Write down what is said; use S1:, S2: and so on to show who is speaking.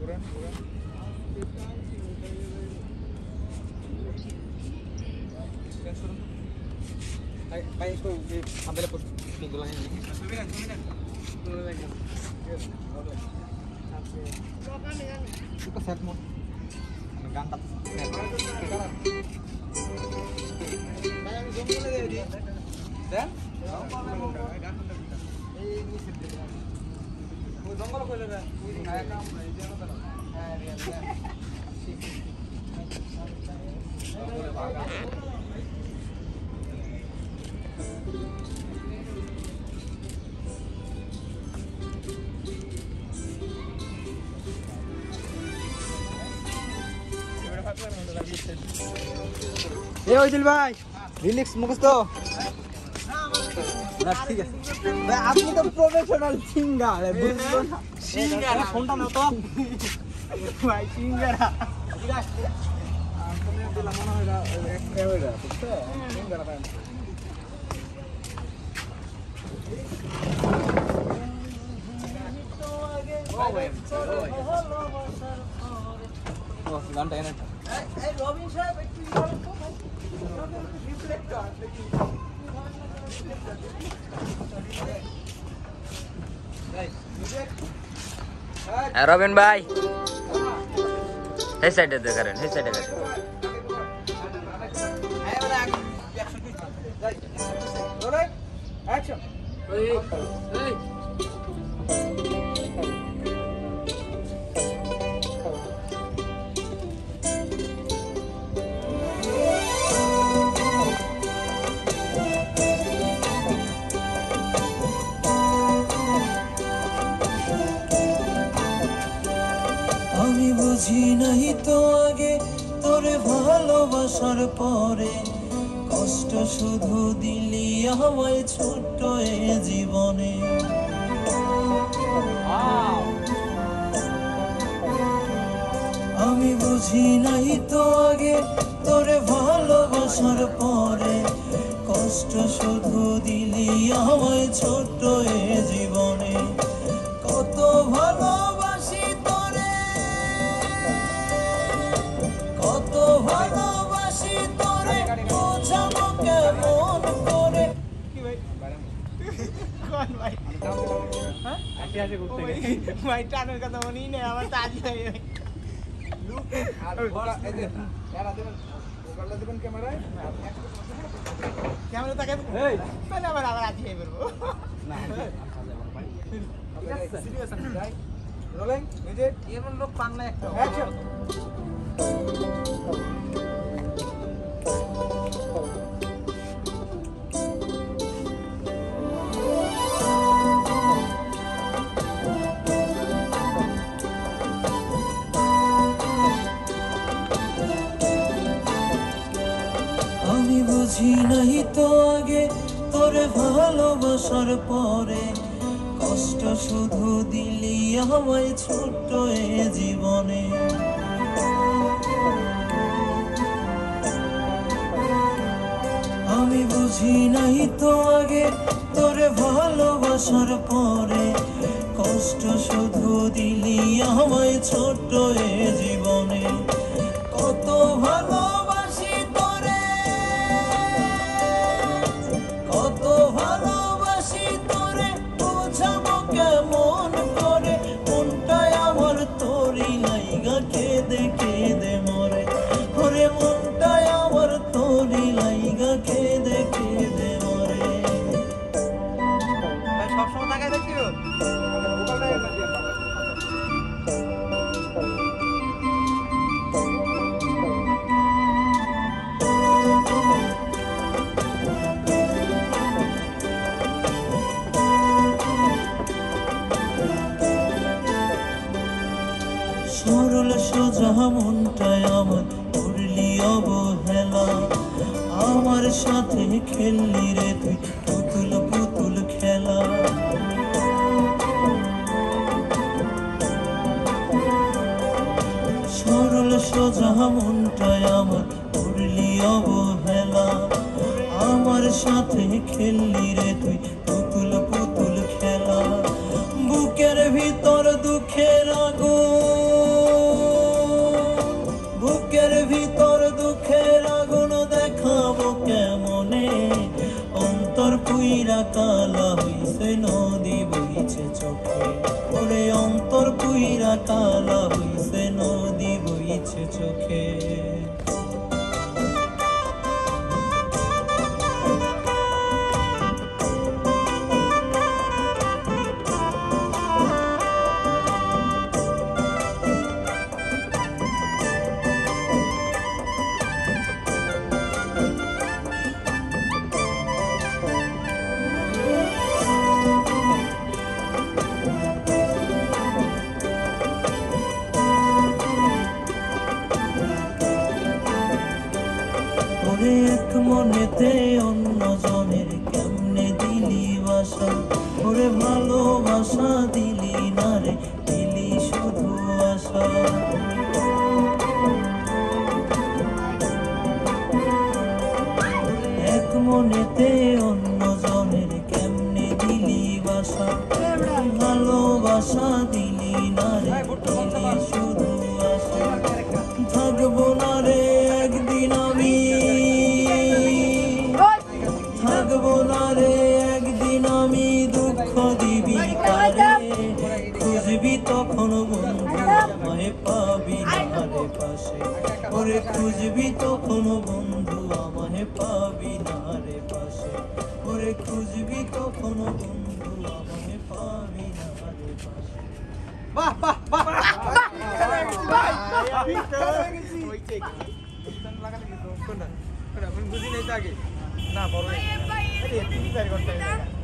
S1: Baik itu ambil lepus minggulannya ini. Itu set mau gantap. Bayang zoom lagi dia. Dan? Ini sedih. Jongkol kau lera. Kayak kamu ini apa tuh? Dia. ये ओजिल भाई relax मुखस्त ना ठीक है भाई আপনি তো প্রফেশনাল সিঙ্গার বুঝছো না সিঙ্গার ফোনটা নাও তো ভাই সিঙ্গারা তুমি দিলা মনে হয় এক ক্যামেরা বুঝছো সিঙ্গারা ভাই ও ভাই ও গানটা এনে এই রবিন সাহেব একটু বলেন তো ভাই রিফ্লেক্টর
S2: রবিন ভাই এই সাইডে করেন এই সাইডে করেন
S1: অ্যাকশন এই এই
S3: আমি বুঝি নাই তো আগে তোরে ভালোবাসার পরে কষ্ট শুধু দিলি আমায় ছোট্ট এ জীবনে আমি বুঝি নাই তো আগে তোরে ভালোবাসার পরে কষ্ট শুধু দিলি আমায় ছোট্ট এ জীবনে কত ভালোবাসি কত ভালোবাসি তোরে বোঝাবো কেমন করে
S1: কি ভাই কোন ভাই হ্যাঁ আসি আসি করতে ভাই টানের কথা মনেই নেই আমার তাজি ভাই লুক আর বড় এই যে এরা দেবেন ওগুলা দেবেন ক্যামেরায় ক্যামেরা তাকে এই তাহলে আবার আজি হয়ে বেরবো না ঠিক আছে সিরিয়াস আমি যাই রোলিং এই যে এমন লোক পান না একটা অ্যাকশন
S3: আমি বুঝি নাই তো আগে তোরে ভালোবাসার পরে কষ্ট শুধু দিলি আমায় ছোট্ট এ জীবনে আমি বুঝি নাই তো আগে তোরে ভালোবাসার পরে কষ্ট শুধু দিলি আমায় ছোট্ট এ জীবনে কত ভালোবাসি তোরে কত ভালোবাসি তোরে বোঝাবো কেমন করে মনটাই আমার তোরই লাইগা কেঁদে কেঁদে মরে ওরে মনটাই আমার তোরই লাইগা কেঁদে কেঁদে মরে
S1: ভাই সব সময় তাকায় দেখিও মোবাইলটা এটা দিয়ে
S3: সরল সোজা মনটাই আমার করলি অবহেলা আমার সাথে খেললি রে তুই পুতুল পুতুল খেলা সরল সোজা মনটাই আমার করলি অবহেলা আমার সাথে খেললি রে তুই পুতুল পুতুল খেলা বুকের ভিতর দুঃখের আগুন পুইরা কালা হইছে নদী বইছে চোখে ওরে অন্তর পুইরা কালা হইছে নদী বইছে চোখে ওরে এক মনেতে অন্য জনের কেমনে দিলি বাসা ওরে ভালোবাসা দিলি না রে দিলি শুধু আশা এক মনেতে অন্য জনের কেমনে দিলি বাসা ভালোবাসা দিলি না রে দিলি শুধু আশা থাকবো না রে একদিন আমি থাকবো না রে একদিন আমি দুঃখ দিবি কারে খুঁজবি তখন বন্ধু আমায় পাবি না রে পাশে ওরে খুঁজবি তখন বন্ধু আমায় পাবি না রে পাশে ওরে খুঁজবি তখন বন্ধু আমায় পাবি না রে পাশে
S1: বাহ বাহ বাহ না বড়